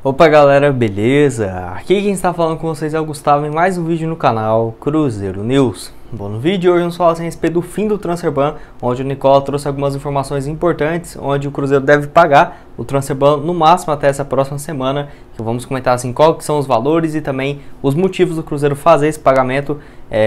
Opa galera, beleza? Aqui quem está falando com vocês é o Gustavo em mais um vídeo no canal Cruzeiro News. Bom, no vídeo de hoje vamos falar a respeito do fim do transfer ban, onde o Nicola trouxe algumas informações importantes, onde o Cruzeiro deve pagar o transfer ban no máximo até essa próxima semana, que vamos comentar assim qual que são os valores e também os motivos do Cruzeiro fazer esse pagamento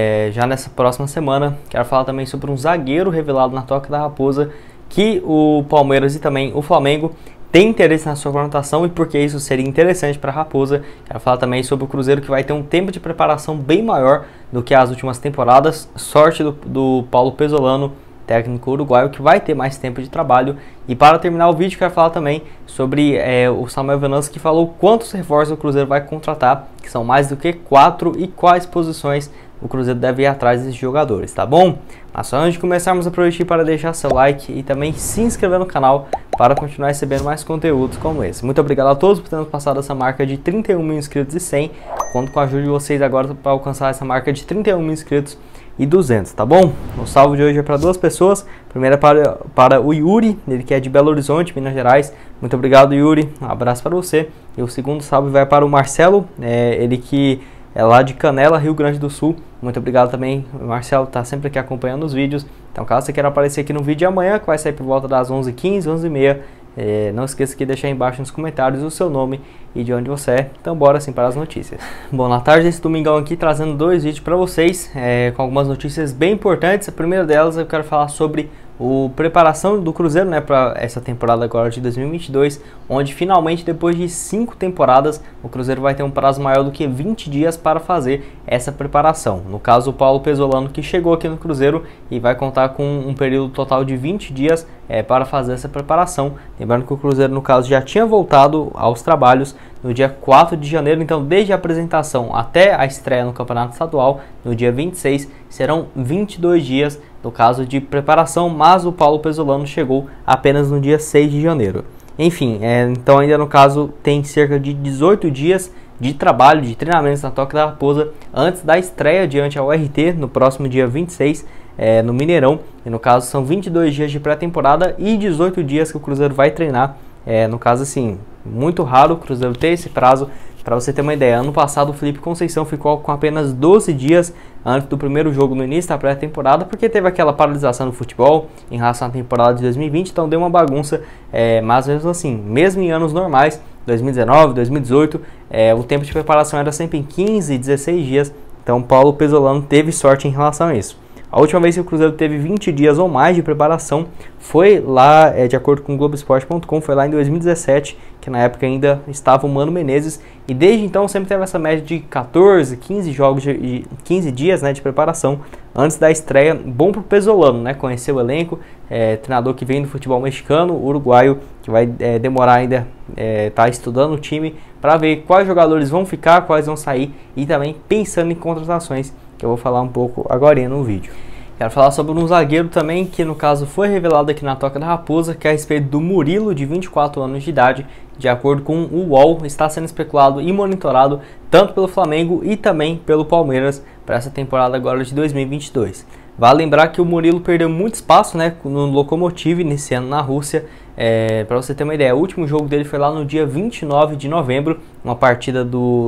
já nessa próxima semana. Quero falar também sobre um zagueiro revelado na Toca da Raposa, que o Palmeiras e também o Flamengo tem interesse na sua contratação e porque isso seria interessante para a Raposa. Quero falar também sobre o Cruzeiro, que vai ter um tempo de preparação bem maior do que as últimas temporadas. Sorte do Paulo Pesolano, técnico uruguaio, que vai ter mais tempo de trabalho. E para terminar o vídeo, quero falar também sobre o Samuel Venâncio, que falou quantos reforços o Cruzeiro vai contratar, que são mais do que 4, e quais posições o Cruzeiro deve ir atrás desses jogadores, tá bom? Mas só antes de começarmos, aproveite para deixar seu like e também se inscrever no canal para continuar recebendo mais conteúdos como esse. Muito obrigado a todos por termos passado essa marca de 31 mil inscritos e 100. Conto com a ajuda de vocês agora para alcançar essa marca de 31 mil inscritos e 200, tá bom? O salve de hoje é para duas pessoas. Primeiro é para o Yuri, ele que é de Belo Horizonte, Minas Gerais. Muito obrigado, Yuri. Um abraço para você. E o segundo salve vai para o Marcelo, ele que é lá de Canela, Rio Grande do Sul. Muito obrigado também, o Marcelo está sempre aqui acompanhando os vídeos. Então caso você queira aparecer aqui no vídeo de amanhã, que vai sair por volta das 11h15, 11h30, não esqueça de deixar aí embaixo nos comentários o seu nome e de onde você é. Então bora assim para as notícias. Bom, na tarde desse domingão aqui, trazendo dois vídeos para vocês, com algumas notícias bem importantes. A primeira delas eu quero falar sobre a preparação do Cruzeiro, né, para essa temporada agora de 2022, onde finalmente, depois de 5 temporadas, o Cruzeiro vai ter um prazo maior do que 20 dias para fazer essa preparação. No caso, o Paulo Pesolano, que chegou aqui no Cruzeiro e vai contar com um período total de 20 dias para fazer essa preparação. Lembrando que o Cruzeiro, no caso, já tinha voltado aos trabalhos no dia 4 de janeiro, então desde a apresentação até a estreia no Campeonato Estadual, no dia 26, serão 22 dias no caso de preparação, mas o Paulo Pesolano chegou apenas no dia 6 de janeiro. Enfim, então ainda no caso tem cerca de 18 dias de trabalho, de treinamentos na Toca da Raposa, antes da estreia diante ao RT, no próximo dia 26, no Mineirão. E no caso são 22 dias de pré-temporada e 18 dias que o Cruzeiro vai treinar. No caso, assim, muito raro o Cruzeiro ter esse prazo. Para você ter uma ideia, ano passado o Felipe Conceição ficou com apenas 12 dias antes do primeiro jogo no início da pré-temporada, porque teve aquela paralisação no futebol em relação à temporada de 2020, então deu uma bagunça, mas mesmo assim, mesmo em anos normais, 2019, 2018, o tempo de preparação era sempre em 15, 16 dias, então Paulo Pesolano teve sorte em relação a isso. A última vez que o Cruzeiro teve 20 dias ou mais de preparação foi lá, de acordo com o Globoesporte.com, foi lá em 2017, que na época ainda estava o Mano Menezes, e desde então sempre teve essa média de 14, 15 jogos, 15 dias, né, de preparação antes da estreia. Bom pro Pesolano, né, conhecer o elenco, treinador que vem do futebol mexicano, uruguaio, que vai demorar ainda, tá estudando o time para ver quais jogadores vão ficar, quais vão sair, e também pensando em contratações, que eu vou falar um pouco agora no vídeo. Quero falar sobre um zagueiro também, que no caso foi revelado aqui na Toca da Raposa, que é a respeito do Murilo, de 24 anos de idade. De acordo com o UOL, está sendo especulado e monitorado tanto pelo Flamengo e também pelo Palmeiras para essa temporada agora de 2022. Vale lembrar que o Murilo perdeu muito espaço, né, no Lokomotiv nesse ano na Rússia. Para você ter uma ideia, o último jogo dele foi lá no dia 29 de novembro, uma partida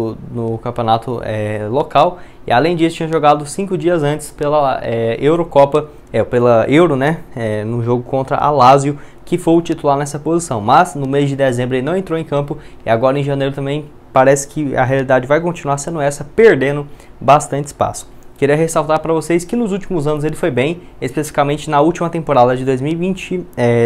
no campeonato local. E além disso, tinha jogado 5 dias antes pela Eurocopa, pela Euro, né, no jogo contra a Lazio, que foi o titular nessa posição. Mas no mês de dezembro ele não entrou em campo, e agora em janeiro também parece que a realidade vai continuar sendo essa, perdendo bastante espaço. Queria ressaltar para vocês que nos últimos anos ele foi bem, especificamente na última temporada de 2020 e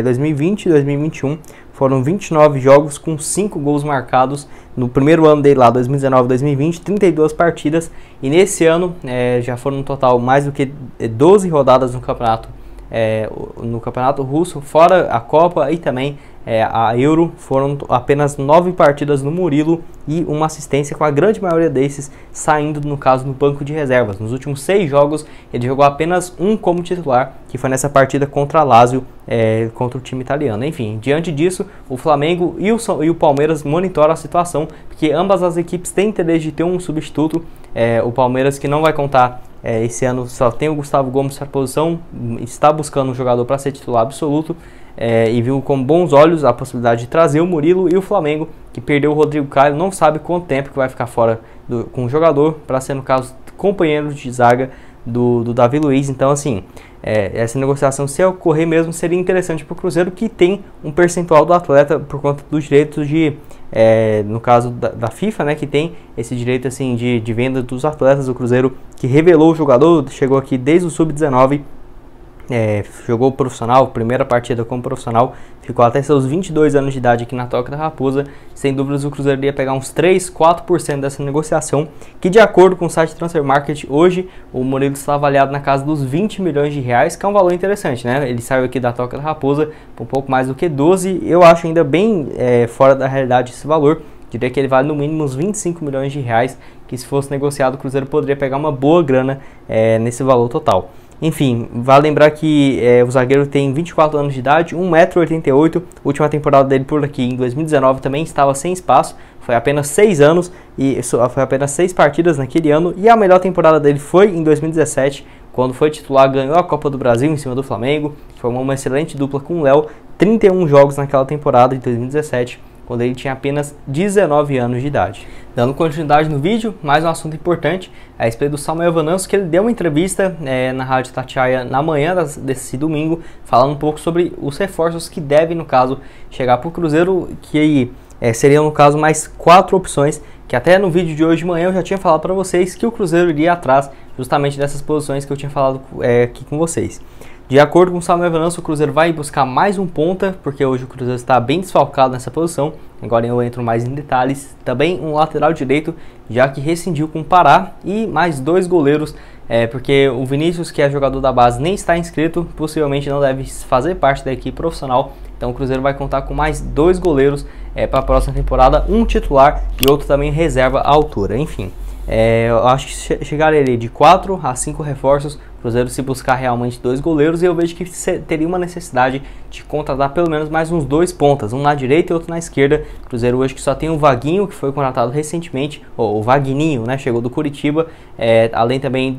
2021, foram 29 jogos com 5 gols marcados. No primeiro ano dele lá, 2019-2020, 32 partidas, e nesse ano já foram no total mais do que 12 rodadas no campeonato russo, fora a Copa e também a Euro. Foram apenas 9 partidas no Murilo e uma assistência, com a grande maioria desses saindo, no caso, no banco de reservas. Nos últimos 6 jogos ele jogou apenas um como titular, que foi nessa partida contra a Lazio, contra o time italiano. Enfim, diante disso, o Flamengo e o Palmeiras monitoram a situação, porque ambas as equipes têm interesse de ter um substituto. O Palmeiras, que não vai contar esse ano, só tem o Gustavo Gomes para a posição, está buscando um jogador para ser titular absoluto. e viu com bons olhos a possibilidade de trazer o Murilo, e o Flamengo, que perdeu o Rodrigo Caio, não sabe quanto tempo que vai ficar fora com o jogador, para ser, no caso, companheiro de zaga do Davi Luiz. Então, assim, essa negociação, se ocorrer mesmo, seria interessante para o Cruzeiro, que tem um percentual do atleta por conta dos direitos de, no caso da FIFA, né, que tem esse direito assim de venda dos atletas. O Cruzeiro, que revelou o jogador, chegou aqui desde o Sub-19, jogou profissional, primeira partida como profissional, ficou até seus 22 anos de idade aqui na Toca da Raposa. Sem dúvidas o Cruzeiro iria pegar uns 3, 4% dessa negociação, que de acordo com o site Transfer Market, hoje o Murilo está avaliado na casa dos 20 milhões de reais, que é um valor interessante, né? Ele saiu aqui da Toca da Raposa por um pouco mais do que 12, eu acho ainda bem fora da realidade esse valor. Diria que ele vale no mínimo uns 25 milhões de reais, que se fosse negociado o Cruzeiro poderia pegar uma boa grana nesse valor total. Enfim, vale lembrar que o zagueiro tem 24 anos de idade, 1,88 m, última temporada dele por aqui em 2019 também estava sem espaço, foi apenas 6 anos e foi apenas 6 partidas naquele ano, e a melhor temporada dele foi em 2017, quando foi titular, ganhou a Copa do Brasil em cima do Flamengo, formou uma excelente dupla com o Léo, 31 jogos naquela temporada de 2017, quando ele tinha apenas 19 anos de idade. Dando continuidade no vídeo, mais um assunto importante a respeito do Samuel Venâncio, que ele deu uma entrevista na Rádio Itatiaia na manhã desse domingo, falando um pouco sobre os reforços que devem, no caso, chegar para o Cruzeiro, que seriam, no caso, mais 4 opções, que até no vídeo de hoje de manhã eu já tinha falado para vocês que o Cruzeiro iria atrás justamente dessas posições que eu tinha falado aqui com vocês. De acordo com o Samuel Venâncio, o Cruzeiro vai buscar mais um ponta, porque hoje o Cruzeiro está bem desfalcado nessa posição. Agora eu entro mais em detalhes. Também um lateral direito, já que rescindiu com o Pará, e mais 2 goleiros, porque o Vinícius, que é jogador da base, nem está inscrito, possivelmente não deve fazer parte da equipe profissional. Então o Cruzeiro vai contar com mais 2 goleiros para a próxima temporada, um titular e outro também reserva à altura. Enfim, eu acho que chegaria ali de 4 a 5 reforços, Cruzeiro se buscar realmente 2 goleiros, e eu vejo que teria uma necessidade de contratar pelo menos mais uns 2 pontas, um na direita e outro na esquerda. Cruzeiro hoje que só tem o Vaguinho, que foi contratado recentemente, o Vagninho, né, chegou do Curitiba, além também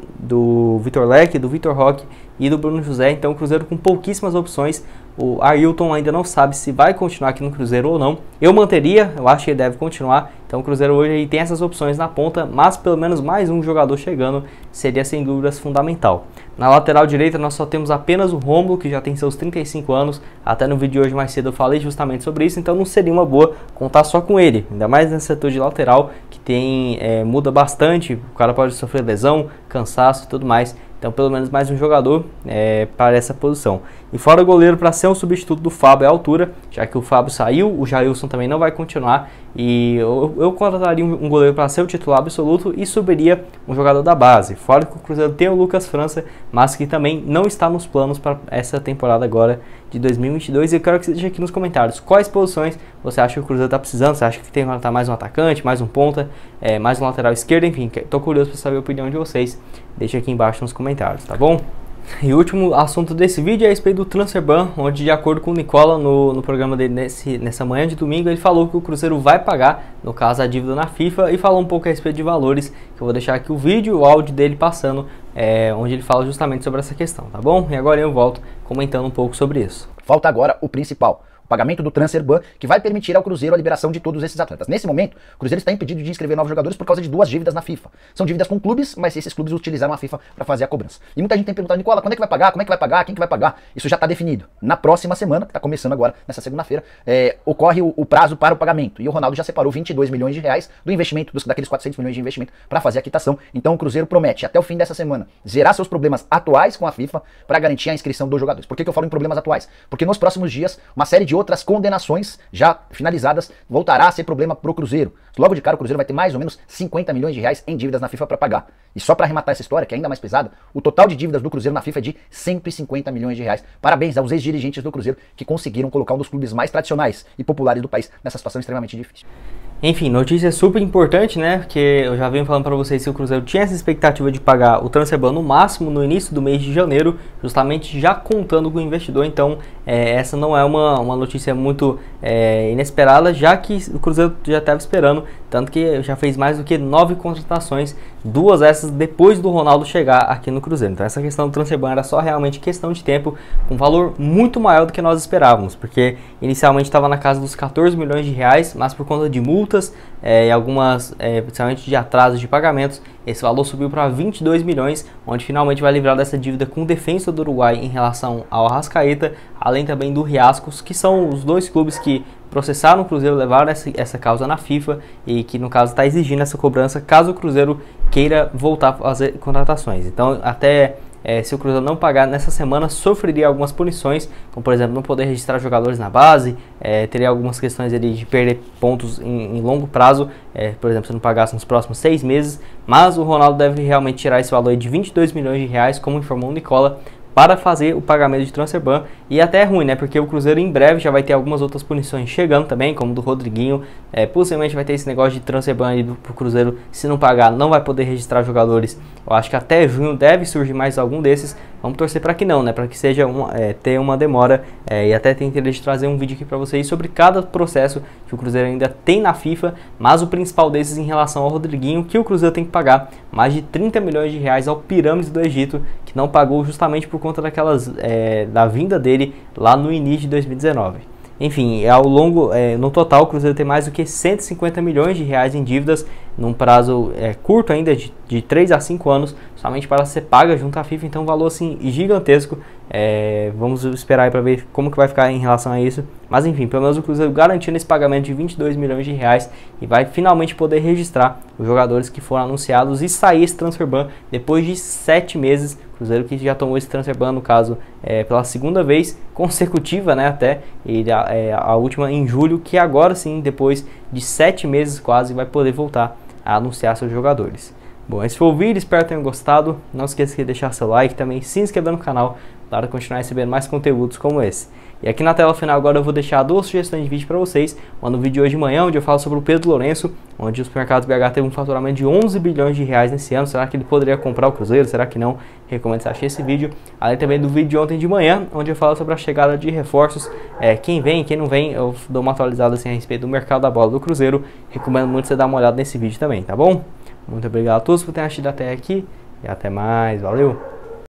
do Vitor Leque, do Vitor Roque e do Bruno José. Então o Cruzeiro com pouquíssimas opções. O Ailton ainda não sabe se vai continuar aqui no Cruzeiro ou não. Eu manteria, eu acho que ele deve continuar. Então o Cruzeiro hoje aí tem essas opções na ponta, mas pelo menos mais um jogador chegando seria sem dúvidas fundamental. Na lateral direita nós só temos apenas o Rômulo, que já tem seus 35 anos. Até no vídeo de hoje mais cedo eu falei justamente sobre isso, então não seria uma boa contar só com ele. Ainda mais nesse setor de lateral, que tem muda bastante, o cara pode sofrer lesão, cansaço e tudo mais. Então pelo menos mais um jogador para essa posição. E fora o goleiro, para ser um substituto do Fábio à altura, já que o Fábio saiu, o Jailson também não vai continuar. E eu contrataria um goleiro para ser o titular absoluto e subiria um jogador da base. Fora que o Cruzeiro tem o Lucas França, mas que também não está nos planos para essa temporada agora de 2022. E eu quero que você deixe aqui nos comentários quais posições você acha que o Cruzeiro está precisando. Você acha que tem que contratar mais um atacante, mais um ponta, mais um lateral esquerdo, enfim. Estou curioso para saber a opinião de vocês. Deixa aqui embaixo nos comentários, tá bom? E o último assunto desse vídeo é a respeito do Transferban, onde, de acordo com o Nicola, no programa dele nessa manhã de domingo, ele falou que o Cruzeiro vai pagar, no caso, a dívida na FIFA, e falou um pouco a respeito de valores, que eu vou deixar aqui o vídeo e o áudio dele passando, onde ele fala justamente sobre essa questão, tá bom? E agora eu volto comentando um pouco sobre isso. Falta agora o principal: o pagamento do Transferban, que vai permitir ao Cruzeiro a liberação de todos esses atletas. Nesse momento, o Cruzeiro está impedido de inscrever novos jogadores por causa de 2 dívidas na FIFA. São dívidas com clubes, mas esses clubes utilizaram a FIFA para fazer a cobrança. E muita gente tem perguntado: Nicola, quando é que vai pagar? Como é que vai pagar? Quem que vai pagar? Isso já está definido. Na próxima semana, que está começando agora, nessa segunda-feira, ocorre o prazo para o pagamento. E o Ronaldo já separou 22 milhões de reais do investimento, daqueles 400 milhões de investimento, para fazer a quitação. Então o Cruzeiro promete, até o fim dessa semana, zerar seus problemas atuais com a FIFA para garantir a inscrição dos jogadores. Por que eu falo em problemas atuais? Porque nos próximos dias, uma série de outras condenações já finalizadas voltará a ser problema pro Cruzeiro. Logo de cara o Cruzeiro vai ter mais ou menos 50 milhões de reais em dívidas na FIFA para pagar. E só para arrematar essa história, que é ainda mais pesada, o total de dívidas do Cruzeiro na FIFA é de 150 milhões de reais. Parabéns aos ex-dirigentes do Cruzeiro que conseguiram colocar um dos clubes mais tradicionais e populares do país nessa situação extremamente difícil. Enfim, notícia super importante, né? Porque eu já venho falando para vocês que o Cruzeiro tinha essa expectativa de pagar o transfer ban no máximo no início do mês de janeiro, justamente já contando com o investidor. Então, essa não é uma notícia muito inesperada, já que o Cruzeiro já estava esperando, tanto que já fez mais do que 9 contratações, 2 dessas depois do Ronaldo chegar aqui no Cruzeiro. Então, essa questão do transfer ban era só realmente questão de tempo, com valor muito maior do que nós esperávamos, porque inicialmente estava na casa dos 14 milhões de reais, mas por conta de multas e algumas, principalmente de atrasos de pagamentos, esse valor subiu para 22 milhões, onde finalmente vai livrar dessa dívida com o Defensa do Uruguai em relação ao Arrascaeta, além também do Riascos, que são os 2 clubes que processaram o Cruzeiro, levaram essa causa na FIFA e que no caso está exigindo essa cobrança caso o Cruzeiro queira voltar a fazer contratações. Então até se o Cruzeiro não pagar nessa semana, sofreria algumas punições, como por exemplo não poder registrar jogadores na base, teria algumas questões ali de perder pontos em longo prazo, por exemplo se não pagasse nos próximos 6 meses, mas o Ronaldo deve realmente tirar esse valor de 22 milhões de reais, como informou o Nicola, para fazer o pagamento de transfer ban. E até é ruim, né? Porque o Cruzeiro em breve já vai ter algumas outras punições chegando também, como do Rodriguinho. Possivelmente vai ter esse negócio de transfer ban aí pro Cruzeiro. Se não pagar, não vai poder registrar jogadores. Eu acho que até junho deve surgir mais algum desses. Vamos torcer para que não, né? Para que seja ter uma demora. E até tem interesse de trazer um vídeo aqui para vocês sobre cada processo que o Cruzeiro ainda tem na FIFA. Mas o principal desses em relação ao Rodriguinho, que o Cruzeiro tem que pagar mais de 30 milhões de reais ao Pirâmides do Egito, que não pagou justamente por conta da vinda dele lá no início de 2019. Enfim, no total o Cruzeiro tem mais do que 150 milhões de reais em dívidas, num prazo curto ainda, de 3 a 5 anos, somente para ser paga junto à FIFA, então um valor assim gigantesco. Vamos esperar aí para ver como que vai ficar em relação a isso, mas enfim, pelo menos o Cruzeiro garantindo esse pagamento de 22 milhões de reais e vai finalmente poder registrar os jogadores que foram anunciados e sair esse transfer ban depois de 7 meses. Cruzeiro que já tomou esse transfer ban, no caso, pela segunda vez consecutiva, né, até, e a última em julho, que agora sim, depois de 7 meses quase, vai poder voltar a anunciar seus jogadores. Bom, esse foi o vídeo, espero que tenham gostado. Não esqueça de deixar seu like, também se inscrever no canal para continuar recebendo mais conteúdos como esse. E aqui na tela final agora eu vou deixar 2 sugestões de vídeo para vocês. Uma no vídeo de hoje de manhã, onde eu falo sobre o Pedro Lourenço, onde o Supermercados BH teve um faturamento de 11 bilhões de reais nesse ano. Será que ele poderia comprar o Cruzeiro? Será que não? Recomendo que você ache esse vídeo. Além também do vídeo de ontem de manhã, onde eu falo sobre a chegada de reforços. Quem vem, quem não vem, eu dou uma atualizada assim a respeito do mercado da bola do Cruzeiro. Recomendo muito você dar uma olhada nesse vídeo também, tá bom? Muito obrigado a todos por terem assistido até aqui e até mais. Valeu!